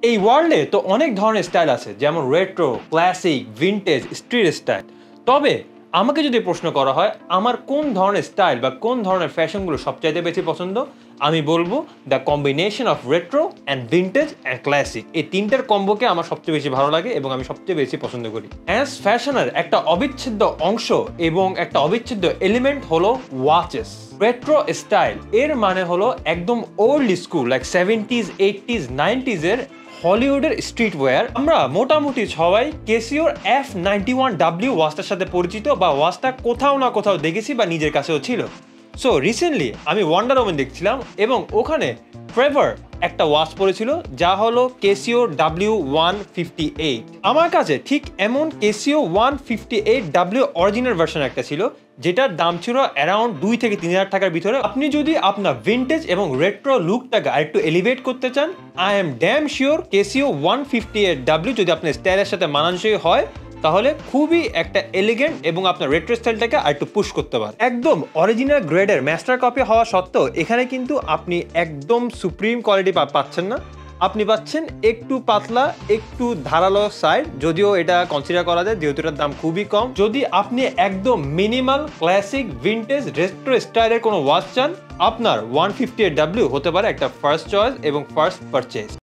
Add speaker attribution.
Speaker 1: এই ওয়ার্ল্ডে তো অনেক ধরনের স্টাইল আছে, যেমন retro, classic, vintage, street style. তবে আমাকে যদি প্রশ্ন করা হয় আমার কোন ধরনের স্টাইল বা কোন ধরনের ফ্যাশনগুলো সবচাইতে বেশি পছন্দ, আমি বলবো the combination of retro and vintage and classic. এই তিনটার কম্বোকে আমার সবচেয়ে বেশি ভালো লাগে এবং আমি সবচেয়ে বেশি পছন্দ করি। অ্যাজ ফ্যাশনের একটা অবিচ্ছেদ্য অংশ এবং একটা অবিচ্ছেদ্য এলিমেন্ট হলো ওয়াচেস। রেট্রো স্টাইল এর মানে হলো একদম old school, like 70s, 80s, 90s এর হলিউডের স্ট্রিট ওয়্যার। আমরা মোটামুটি সবাই কেসিওর F91W ওয়াচটার সাথে পরিচিত, বা ওয়াচটা কোথাও না কোথাও দেখেছি বা নিজের কাছেও ছিল। সো রিসেন্টলি আমি ওয়ান্ডার ওম্যান দেখছিলাম এবং ওখানে ট্রেভার একটা ওয়াচ পরেছিল যা হলো কেসিওর W158। আমার কাছে ঠিক এমন কেসিও 158W অরিজিনাল ভার্সন একটা ছিল, যেটার দাম ছিল অ্যারাউন্ড 2 থেকে 3,000 টাকার ভিতরে। আপনি যদি আপনার ভিনটেজ এবং রেট্রো লুকটাকে আরেকটু এলিভেট করতে চান, I am damn sure Casio 158W যদি আপনার স্টাইলের সাথে মানানসই হয়, তাহলে খুবই একটা এলিগেন্ট এবং আপনার রেট্রো স্টাইলটাকে আরেকটু পুশ করতে পারে। একদম অরিজিনাল গ্রেডের মাস্টার কপি হওয়া সত্ত্বেও এখানে কিন্তু আপনি একদম সুপ্রিম কোয়ালিটি পাচ্ছেন না। আপনি পাচ্ছেন একটু পাতলা, একটু ধারালো সাইড, যদিও এটা কনসিডার করা যায় যেহেতু এটার দাম খুবই কম। যদি আপনি একদম মিনিমাল, ক্লাসিক, ভিনটেজ, রেট্রো স্টাইলের কোনো ওয়াচ চান, আপনার 158W হতে পারে একটা ফার্স্ট চয়েস এবং ফার্স্ট পারচেজ।